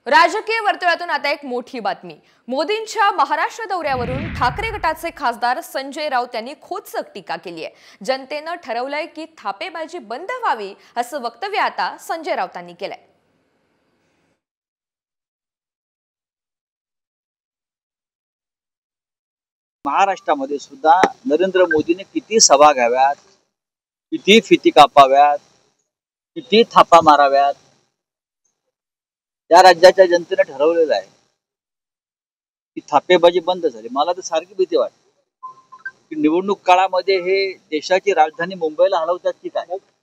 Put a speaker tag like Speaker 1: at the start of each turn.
Speaker 1: राजकीय वर्तुळातून आता एक मोठी बातमी। मोदींच्या महाराष्ट्र दौऱ्यावरून ठाकरे गटाचे खासदार संजय राऊत यांनी खोचक टीका केली आहे। जनतेनं ठरवलंय की थापेबाजी बंद व्हावी असं वक्तव्य आता संजय राऊतांनी केलंय।
Speaker 2: महाराष्ट्रामध्ये सुद्धा नरेंद्र मोदीने किती सभा घ्याव्यात, किती फिती कापाव्यात, किती थापा माराव्यात, त्या राज्याच्या जनतेने ठरवलेलं आहे की थापेबाजी बंद झाली। मला तर सारखी भीती वाटते की निवडणूक काळामध्ये हे देशाची राजधानी मुंबईला हलवतात की काय।